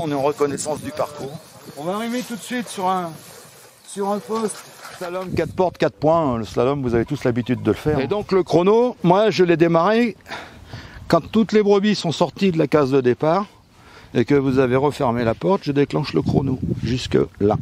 on est en reconnaissance du parcours. On va arriver tout de suite sur un poste. Slalom 4 portes, 4 points. Le slalom, vous avez tous l'habitude de le faire. Et donc le chrono, moi je l'ai démarré quand toutes les brebis sont sorties de la case de départ et que vous avez refermé la porte, je déclenche le chrono jusque là.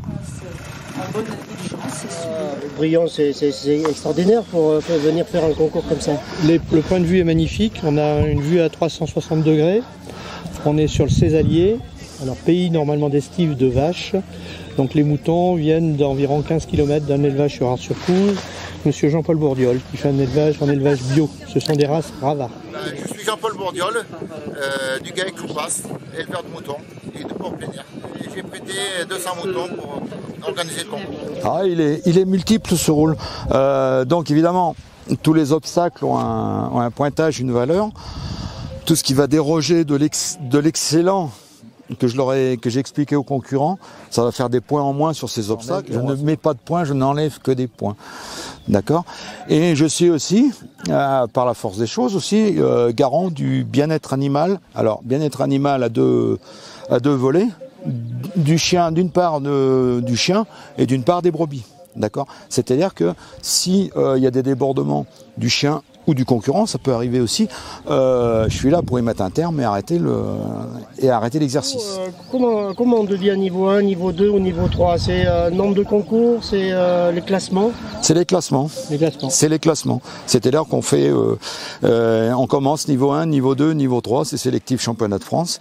Brillant, c'est extraordinaire pour venir faire un concours comme ça. Le point de vue est magnifique, on a une vue à 360 degrés, on est sur le Césalier, alors pays normalement d'estive de vaches, donc les moutons viennent d'environ 15 km d'un élevage sur Ars-sur-Couze, monsieur Jean-Paul Bourdiol qui fait un élevage bio, ce sont des races Brava. Je suis Jean-Paul Bourdiol, du GAEC Loupas, éleveur de moutons et de porc plein air. J'ai prêté 200 moutons pour organiser le concours. Ah, il est multiple ce rôle. Donc évidemment, tous les obstacles ont un pointage, une valeur. Tout ce qui va déroger de l'excellent que j'ai expliqué aux concurrents, ça va faire des points en moins sur ces obstacles. Je ne mets pas de points, je n'enlève que des points. D'accord. Et je suis aussi, par la force des choses aussi, garant du bien-être animal. Alors, bien-être animal à deux volets. Du chien, d'une part du chien et d'une part des brebis. D'accord. C'est-à-dire que si y a des débordements du chien ou du concurrent, ça peut arriver aussi. Je suis là pour y mettre un terme et arrêter l'exercice. Comment on devient niveau 1, niveau 2 ou niveau 3? C'est nombre de concours, c'est les classements? C'est les classements. C'est les classements. C'est-à-dire qu'on fait, on commence niveau 1, niveau 2, niveau 3, c'est sélectif championnat de France.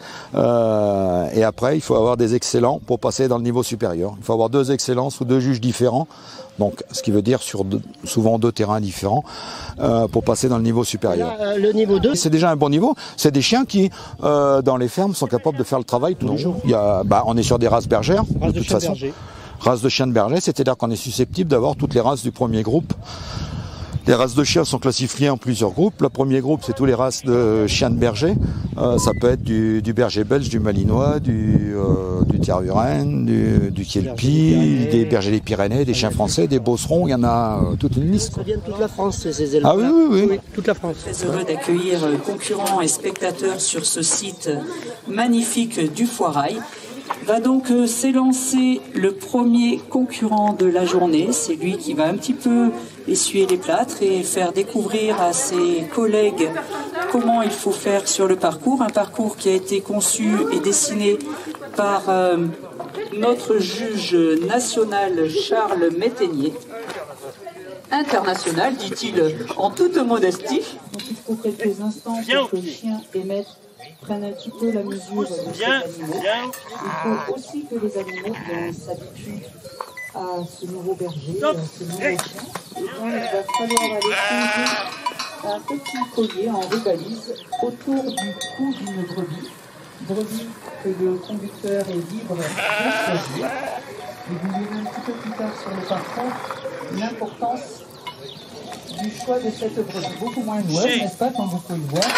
Et après, il faut avoir des excellents pour passer dans le niveau supérieur. Il faut avoir 2 excellents ou 2 juges différents. Donc, ce qui veut dire souvent 2 terrains différents pour passer dans le niveau supérieur. Là, le niveau 2, c'est déjà un bon niveau. C'est des chiens qui, dans les fermes, sont capables de faire le travail tous les jours. On est sur des races bergères, de toute façon. Races de chiens de berger, c'est-à-dire qu'on est susceptible d'avoir toutes les races du premier groupe. Les races de chiens sont classifiées en plusieurs groupes. Le premier groupe, c'est tous les races de chiens de berger. Ça peut être du berger belge, du malinois, du Tervuren, du Kielpi, des bergers des Pyrénées, des chiens français, des beaucerons. Il y en a toute une liste. Ça vient de toute la France, ces éleveurs. Ah oui, toute la France. Très heureux d'accueillir concurrents et spectateurs sur ce site magnifique du Foirail. Va donc s'élancer le premier concurrent de la journée. C'est lui qui va un petit peu essuyer les plâtres et faire découvrir à ses collègues comment il faut faire sur le parcours. Un parcours qui a été conçu et dessiné par notre juge national Charles Métainier. International, dit-il en toute modestie. Donc il faut quelques instants pour que le chien et maître prennent un petit peu la mesure de ces animaux. Il faut aussi que les animaux s'habituent à ce nouveau berger, à ce nouveau chien. Et donc il va falloir aller poser un petit collier en rubalise autour du cou d'une brebis que le conducteur est libre de choisir. Et vous verrez un petit peu plus tard sur le parcours l'importance du choix de cette brebis. Beaucoup moins louable, n'est-ce pas, quand vous pouvez le voir.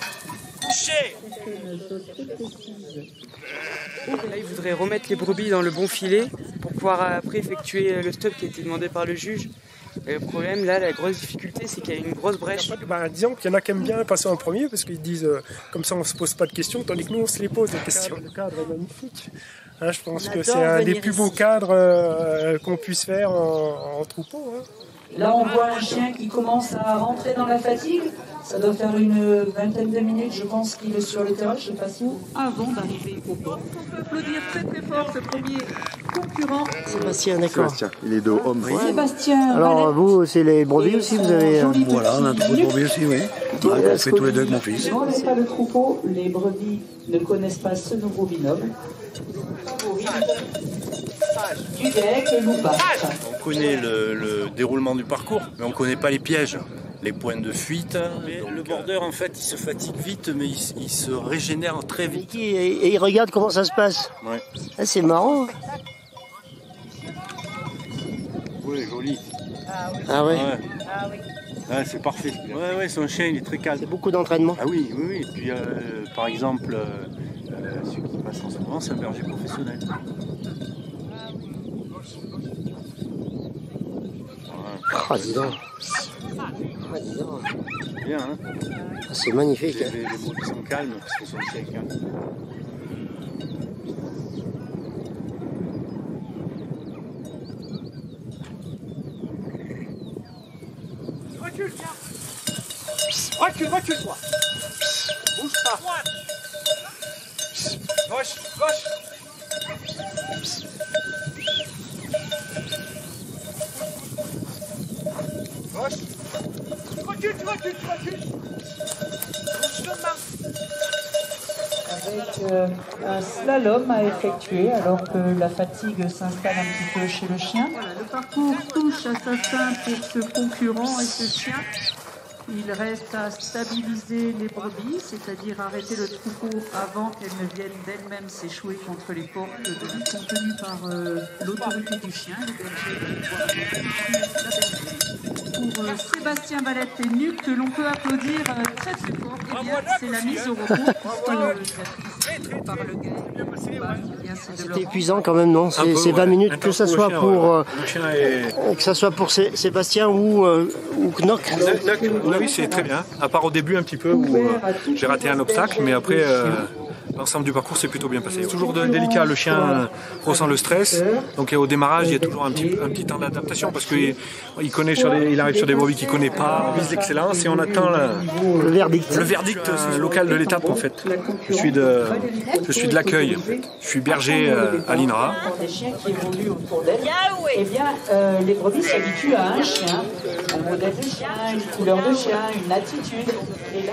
Là, il voudrait remettre les brebis dans le bon filet pour pouvoir après effectuer le stop qui a été demandé par le juge. Et le problème, là, la grosse difficulté, c'est qu'il y a une grosse brèche. Disons qu'il y en a qui aiment bien passer en premier parce qu'ils disent comme ça on se pose pas de questions, tandis que nous on se les pose des questions. Le cadre est magnifique. Je pense que c'est un des plus beaux cadres qu'on puisse faire en troupeau. Là, on voit un chien qui commence à rentrer dans la fatigue. Ça doit faire une vingtaine de minutes, je pense, qu'il est sur le terrain. Je ne sais pas où. Avant d'arriver au bord. On peut applaudir très très fort ce premier concurrent. Sébastien, d'accord. Sébastien, il est de homme. Oui. Sébastien. Alors vous, c'est les brebis aussi, vous avez. Voilà, on a un troupeau de brebis aussi, oui. On fait tous les deux avec mon fils. On n'est pas le troupeau, les brebis ne connaissent pas ce nouveau binôme. Du GAEC et Loupas. On connaît le déroulement du parcours, mais on ne connaît pas les pièges, les points de fuite. Le bordeur, en fait, il se fatigue vite, mais il se régénère très vite. Et il regarde comment ça se passe. Ouais. Ah, c'est marrant. Oui, joli. Ah ouais. Ah oui. Ah, c'est parfait. Ouais, son chien, il est très calme. C'est beaucoup d'entraînement. Ah oui. Et puis, par exemple, celui qui passe en ce moment, c'est un berger professionnel. Ah, dis donc. Bien, hein. C'est magnifique. Les brebis sont calmes parce que son chien est calme. Recule, toi. Bouge pas. Gauche. Tu recules. Avec un slalom à effectuer alors que la fatigue s'installe un petit peu chez le chien. Voilà, le parcours touche à sa fin pour ce concurrent et ce chien. Il reste à stabiliser les brebis, c'est-à-dire arrêter le troupeau avant qu'elles ne viennent d'elles-mêmes s'échouer contre les portes de vie contenues par l'autorité du chien, le berger. Pour Sébastien Valette et Nuc, que l'on peut applaudir très fort, eh bien, c'est la mise au repos par le gars. C'était épuisant quand même, non? C'est 20 minutes, que ça soit pour Sébastien ou Knock. Oui, c'est très bien. À part au début un petit peu où j'ai raté un obstacle, mais après l'ensemble du parcours s'est plutôt bien passé. C'est toujours délicat, le chien ressent le stress, donc au démarrage il y a toujours un petit temps d'adaptation parce qu'il arrive sur des brebis qu'il ne connaît pas, on vise l'excellence et on attend le verdict local de l'étape en fait. Je suis de l'accueil, je suis berger à l'INRA. Des chiens qui évoluent autour d'elles, eh bien les brebis s'habituent à un chien, un modèle de chien, une couleur de chien, une attitude. Et là,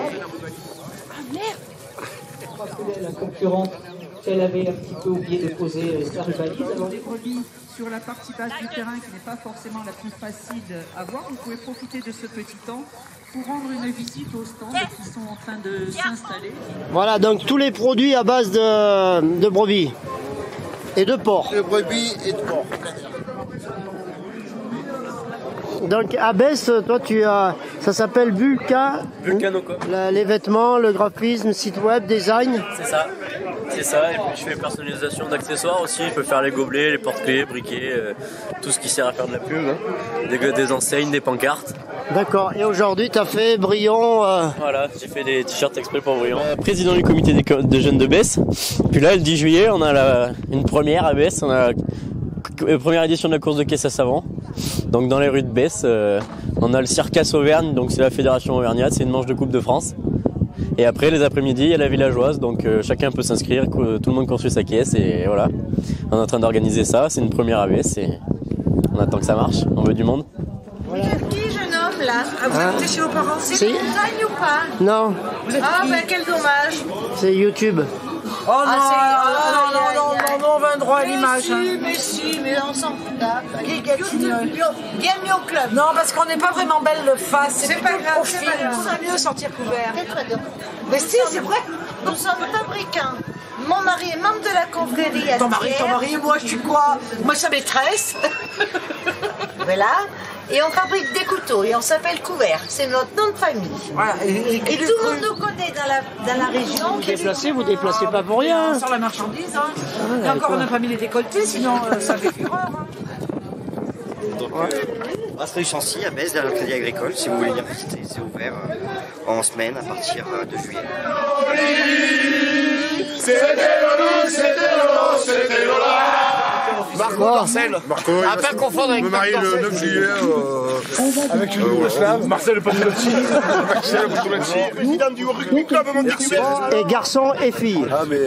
la concurrente qu'elle avait un petit peu oublié de poser sa rivalise. Alors les brebis sur la partie basse du terrain qui n'est pas forcément la plus facile à voir, vous pouvez profiter de ce petit temps pour rendre une visite aux stands qui sont en train de s'installer. Voilà, donc tous les produits à base de brebis et de porc. De brebis et de porc. Donc Abès, toi ça s'appelle Vulcanocom. Les vêtements, le graphisme, site web, design. C'est ça, et puis je fais personnalisation d'accessoires aussi, je peux faire les gobelets, les porte-clés, briquets, tout ce qui sert à faire de la pub, hein. Des enseignes, des pancartes. D'accord, et aujourd'hui tu as fait Brion. Voilà, j'ai fait des t-shirts exprès pour Brion. Président du comité de jeunes de Besse, puis là le 10 juillet on a une première à Besse, on a la première édition de la course de caisse à savon. Donc dans les rues de Besse, on a le Circas Auvergne, donc c'est la fédération auvergnate, c'est une manche de Coupe de France. Et après les après-midi, il y a la villageoise, donc chacun peut s'inscrire, tout le monde construit sa caisse et voilà. On est en train d'organiser ça, c'est une première à Besse et on attend que ça marche, on veut du monde. Voilà. Vous êtes qui, jeune homme, là? Vous habitez chez vos parents? C'est une montagne ou pas? Non. Ah, ben quel dommage. C'est YouTube. Oh non, on va un droit à l'image. Mais on s'en fout. Bienvenue au club. Non, parce qu'on n'est pas vraiment belle de face. C'est pas grave, c'est pas grave. Ça mieux sortir couvert. Mais si, c'est vrai. Nous sommes fabricants. Mon mari est membre de la confrérie. Ton mari, moi, je suis quoi? Moi, je suis sa maîtresse. Voilà. Et on fabrique des couteaux et on s'appelle Couvert. C'est notre nom de famille. Voilà. Et tout le monde nous connaît dans la région. Vous déplacez pas pour rien. On sort la marchandise. Hein. Et encore, on n'a pas mis les décolletés, sinon ça fait fureur. Hein. Donc, Brasserie Chancy à Besse, derrière le Crédit Agricole, si vous voulez venir visiter, c'est ouvert en semaine à partir de juillet. Marcel. À pas confondre avec Marcel. Le 9 juillet avec une Yougoslave. Marcel Patulacci. Président du rugby club Montaigu. Et garçons et filles. Ah mais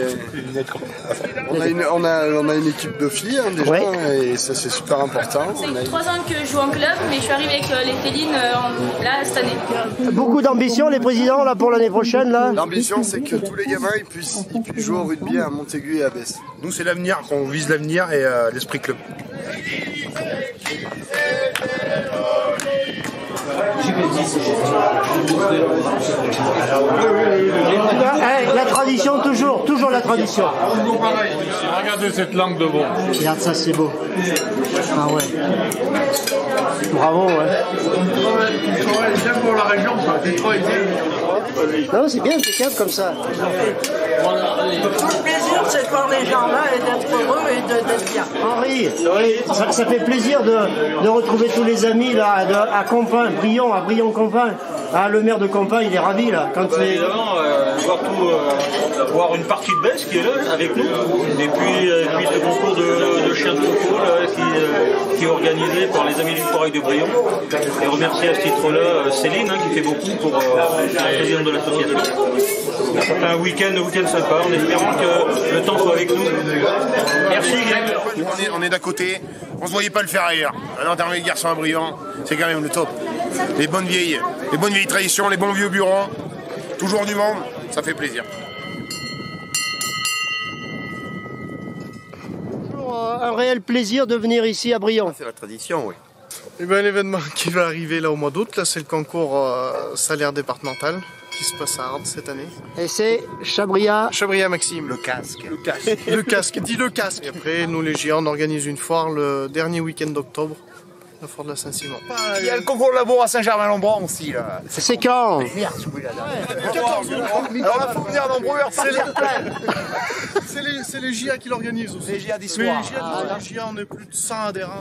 on a une équipe de filles hein, déjà et ça c'est super important. Ça fait 3 ans que je joue en club, mais je suis arrivée avec les félines là cette année. Beaucoup d'ambition les présidents là pour l'année prochaine là. L'ambition c'est que tous les gamins ils puissent jouer au rugby à Montaigu et à Besse. Nous c'est l'avenir, qu'on vise l'avenir et l'esprit club. La tradition toujours la tradition. Regardez cette langue de bon. Regarde ça, c'est beau. Ah ouais. Bravo, ouais. C'est pour la région, ça. Non, c'est bien, c'est calme comme ça. Tout le plaisir, c'est de voir les gens là et d'être heureux et d'être bien. Henri, ça fait plaisir de retrouver tous les amis là à Compin, à Brion-Compin. Ah, le maire de Campagne, il est ravi là. Quand évidemment, voir une partie de Besse qui est là avec nous. Et puis ce concours de chiens de troupeau qui est organisé par les Amis du Forêt de Brion. Et remercier à ce titre-là Céline qui fait beaucoup pour la présidente de l'association. Ça fait un week-end sympa en espérant que le temps soit avec nous. Merci Greg. On est d'à côté, on se voyait pas le faire ailleurs. Un intermédiaire de garçon à Brion, c'est quand même le top. Les bonnes vieilles traditions, les bons vieux bureaux, toujours du monde, ça fait plaisir. Un réel plaisir de venir ici à Brion. C'est la tradition, oui. Eh ben, l'événement qui va arriver là au mois d'août, c'est le concours salaire départemental qui se passe à Ardes cette année. Et c'est Chabria Maxime. Le casque. Le casque, dis le casque. Et après, nous les géants, on organise une foire le dernier week-end d'octobre, la foire de la Saint-Simon. Il y a le concours de labour à Saint-Germain-Lembran aussi là. C'est quand? Merde, celui-là. Alors là, faut venir nombreux, repartir plein. C'est les GIA qui l'organisent aussi. Les GIA d'histoire. Les GIA, on est plus de 100 adhérents.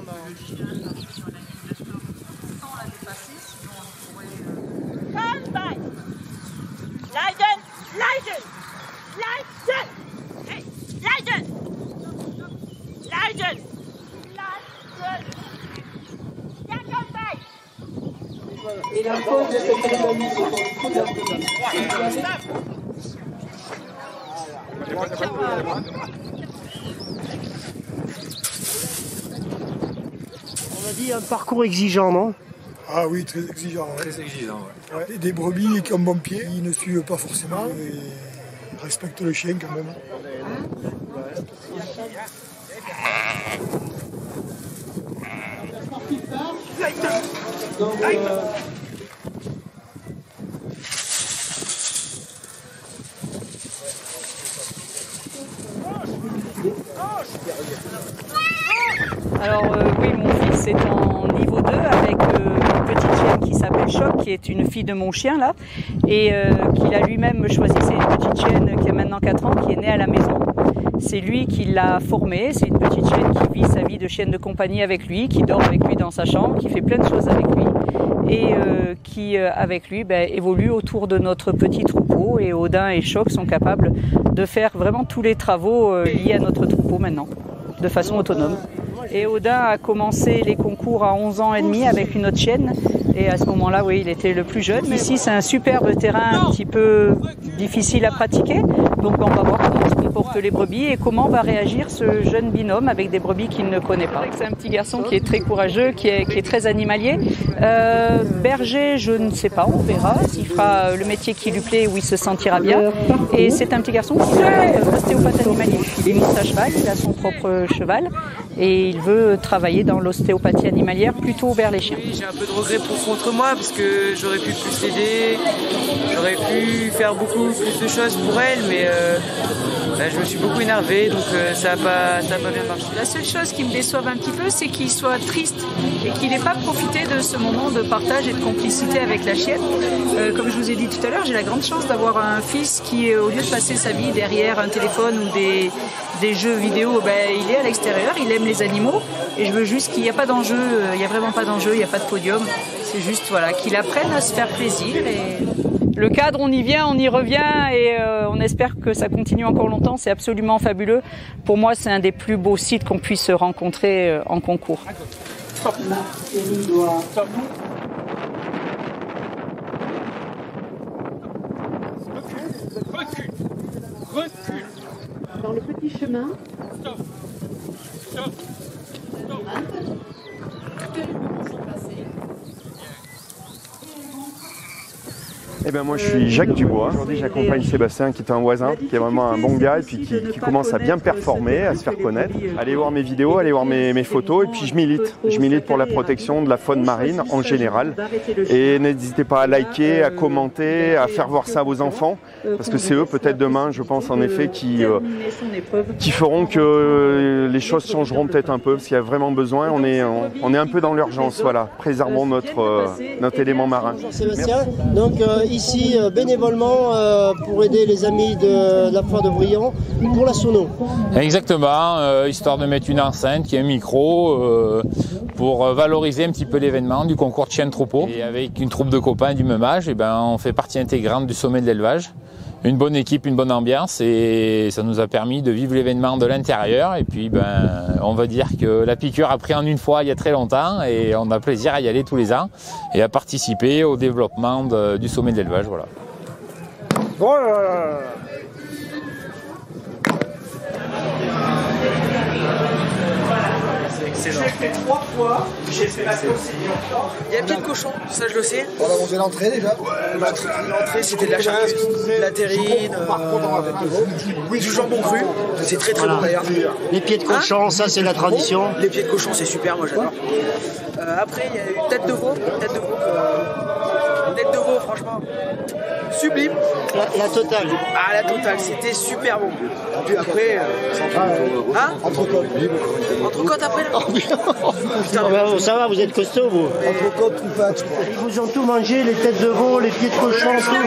Et la cause de cette cérémonie, c'est pour le coup On a dit un parcours exigeant, non? Ah oui, très exigeant. Très exigeant, ouais. Ouais. Des brebis qui ont bon pied, ils ne suivent pas forcément et respectent le chien quand même. Alors oui, mon fils est en niveau 2 avec une petite chienne qui s'appelle Choc, qui est une fille de mon chien là, et qu'il a lui-même choisi. C'est une petite chienne qui a maintenant 4 ans, qui est née à la maison. C'est lui qui l'a formée, c'est une petite chienne qui vit sa vie de chienne de compagnie avec lui, qui dort avec lui dans sa chambre, qui fait plein de choses avec lui, et qui avec lui évolue autour de notre petit troupeau, et Odin et Choc sont capables de faire vraiment tous les travaux liés à notre troupeau maintenant, de façon autonome. Et Odin a commencé les concours à 11 ans et demi avec une autre chienne. Et à ce moment-là, oui, il était le plus jeune. Ici, c'est un superbe terrain un petit peu difficile à pratiquer. Donc on va voir comment se comportent les brebis et comment va réagir ce jeune binôme avec des brebis qu'il ne connaît pas. C'est un petit garçon qui est très courageux, qui est très animalier. Berger, je ne sais pas, on verra s'il fera le métier qui lui plaît, où il se sentira bien. Et c'est un petit garçon qui est ostéopathe animalier. Il monte à cheval, il a son propre cheval. Et il veut travailler dans l'ostéopathie animalière plutôt vers les chiens. J'ai un peu de regret contre moi parce que j'aurais pu plus l'aider, j'aurais pu faire beaucoup plus de choses pour elle, mais je me suis beaucoup énervé, donc ça n'a pas bien marché. La seule chose qui me déçoive un petit peu, c'est qu'il soit triste et qu'il n'ait pas profité de ce moment de partage et de complicité avec la chienne. Comme je vous ai dit tout à l'heure, j'ai la grande chance d'avoir un fils qui, au lieu de passer sa vie derrière un téléphone ou des jeux vidéo, il est à l'extérieur, il aime les animaux, et je veux juste qu'il n'y a pas d'enjeu, il n'y a vraiment pas d'enjeu, il n'y a pas de podium, c'est juste qu'il apprenne à se faire plaisir. Et... Le cadre, on y vient, on y revient, et on espère que ça continue encore longtemps, c'est absolument fabuleux. Pour moi, c'est un des plus beaux sites qu'on puisse rencontrer en concours. Recule. Dans le petit chemin. Stop. Stop. Stop. Eh ben moi je suis Jacques Dubois. Aujourd'hui j'accompagne Sébastien qui est un voisin, qui est vraiment un bon gars et puis qui commence à bien performer, à se faire connaître. Allez voir mes vidéos, allez voir mes photos et puis je milite. Je milite pour la protection de la faune marine en général. Et n'hésitez pas à liker, à commenter, à faire voir ça à vos enfants. parce que c'est eux peut-être demain, je pense en effet, qui feront que les choses changeront peut-être un peu, parce qu'il y a vraiment besoin. On est un peu dans l'urgence, voilà. Préservons notre élément marin. Sébastien, donc ici bénévolement pour aider les amis de la foire de Brion pour la sono. Exactement, histoire de mettre une enceinte qui est un micro pour valoriser un petit peu l'événement du concours de chien de troupeau. Et avec une troupe de copains du même âge, on fait partie intégrante du sommet de l'élevage. Une bonne équipe, une bonne ambiance et ça nous a permis de vivre l'événement de l'intérieur. Et puis on va dire que la piqûre a pris en une fois il y a très longtemps et on a plaisir à y aller tous les ans et à participer au développement du sommet de l'élevage. Voilà. J'ai fait 3 fois, j'ai fait la course. Il y a pied de cochon, ça je le sais. On a mangé l'entrée déjà. L'entrée c'était de la charcuterie, de la terrine, du jambon cru. C'est très très bon d'ailleurs. Les pieds de cochon, ça c'est la tradition. Les pieds de cochon c'est super, moi j'adore. Après il y a eu tête de veau. Tête de veau franchement. Sublime. La totale. Ah la totale, c'était super bon. Et puis après, entrecôte. Entrecôte après là. Putain, ça va, vous êtes costaud vous. Entrecôte, troufade, je crois. Ils vous ont tout mangé, les têtes de veau, les pieds de cochon, tout.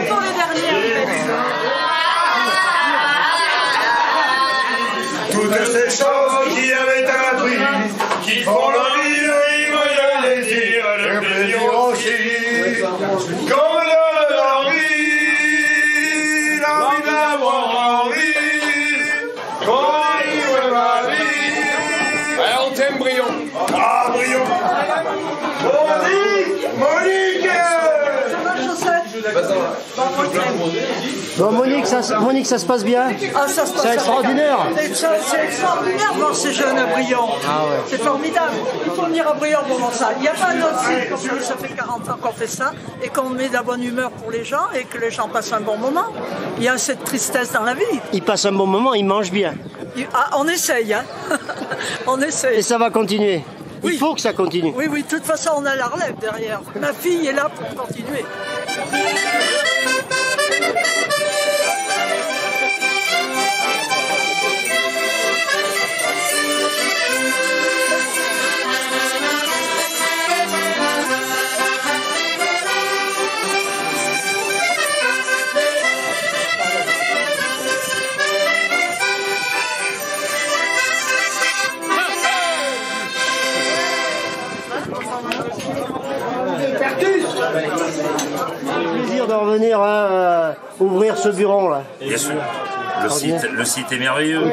Toutes ces choses qui avaient un prix, qui font la vie, les dire, le plaisir aussi. Comme la vie d'avoir envie, qu'on arrive ma vie. Alors on t'aime Brion. Ah Brion. Monique. Bon Monique, ça se passe bien. Ah, ça se passe. C'est extraordinaire. C'est extraordinaire voir ces jeunes à Brion. Ah ouais. C'est formidable. Il faut venir à Brion pour voir ça. Il n'y a pas un autre site comme ça fait 40 ans qu'on fait ça et qu'on met de la bonne humeur pour les gens et que les gens passent un bon moment. Il y a cette tristesse dans la vie. Ils passent un bon moment, ils mangent bien. On essaye, hein. On essaye. Et ça va continuer. Il faut que ça continue. Oui, de toute façon, on a la relève derrière. Ma fille est là pour continuer. Plaisir de revenir ouvrir ce bureau là. Bien sûr, le site est merveilleux.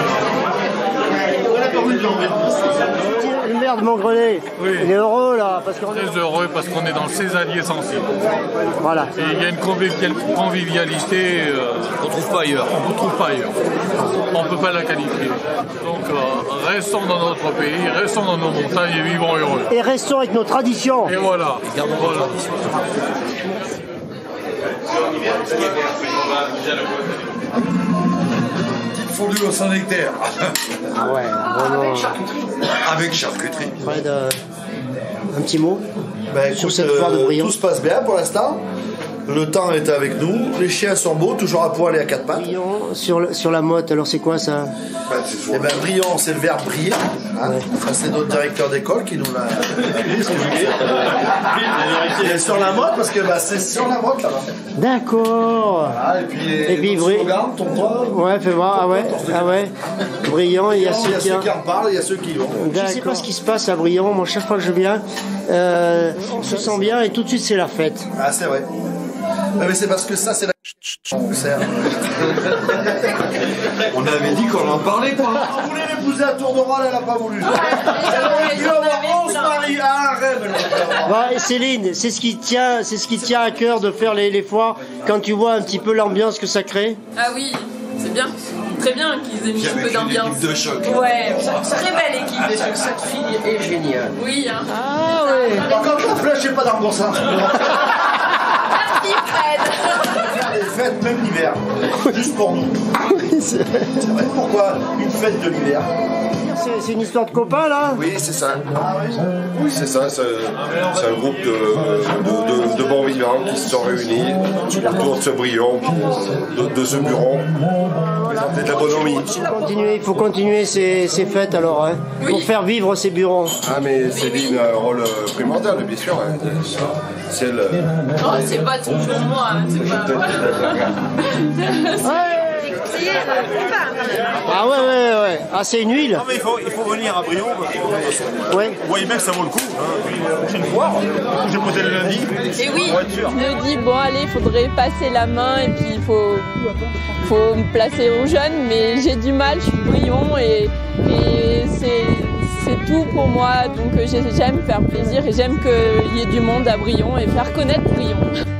Le maire de Montgrenay, il est heureux là parce qu'on est très heureux parce qu'on est dans le Césalier sensible. Voilà. Et il y a une convivialité qu'on ne trouve pas ailleurs. On ne trouve pas ailleurs. On ne peut pas la qualifier. Donc restons dans notre pays, restons dans nos montagnes et vivons heureux. Et restons avec nos traditions. Et voilà. Et gardons nos traditions. Fondue au Saint-Nectaire. Ah ouais, vraiment. Avec charcuterie. Fred, un petit mot sur cette foire de Brion. Tout se passe bien pour l'instant. Le temps est avec nous. Les chiens sont beaux, toujours à poil et à quatre pattes. Brion sur la motte, alors c'est quoi ça? Eh ben, Brion, c'est le verbe briller. Hein. Ouais. Ça, c'est notre directeur d'école qui nous l'a expliqué. Et sur la motte, parce que c'est sur la motte là-bas. D'accord. Ah, et puis Brion, tourne-toi. Ouais, fais voir. Ah ouais. Brion, il y a ceux qui en parlent, il y a ceux qui vont. Je sais pas ce qui se passe à Brion. Moi, chaque fois que je viens, on se sent bien et tout de suite c'est la fête. Ah, c'est vrai. Mais c'est parce que ça, c'est la... On avait dit qu'on en parlait, quoi. On voulait l'épouser à tour de rôle, elle n'a pas voulu. Elle aurait dû avoir 11 maris. Ah, un rêve. Et Céline, c'est ce qui tient à cœur de faire les foires quand tu vois un petit peu l'ambiance que ça crée. Ah oui, c'est bien. Très bien qu'ils aient mis un peu d'ambiance. De choc. Ouais, très belle équipe. Cette fille est géniale. Oui, hein. Ah ouais. Par contre, la flèche, j'ai pas d'argent, ça. Fred. Les fêtes, même l'hiver. l'hiver. Juste pour nous. C'est vrai. Pourquoi une fête de l'hiver? C'est une histoire de copains là? Oui, c'est ça. Oui, c'est ça. C'est un groupe de bons vivants qui se sont réunis autour de ce Brion, de ce buron. Présenter de la bonhomie. Il faut continuer ces fêtes alors, hein, pour faire vivre ces burons. Ah, mais Céline a un rôle primordial, bien sûr. Hein. C'est elle. Oh, c'est pas toujours moi. C'est pas. Ah ouais. Ah, c'est une huile. Non, mais il faut venir à Brion. Ouais. Vous voyez bien que ça vaut le coup. Hein. La prochaine fois, j'ai posé le lundi. Et oui, je me dis, bon allez, il faudrait passer la main et puis il faut me placer aux jeunes, mais j'ai du mal, je suis Brion et c'est tout pour moi, donc j'aime faire plaisir et j'aime qu'il y ait du monde à Brion et faire connaître Brion.